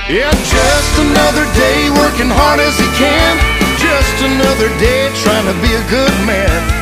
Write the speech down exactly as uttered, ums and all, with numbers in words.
Yeah, just another day working hard as he can. Just another day trying to be a good man.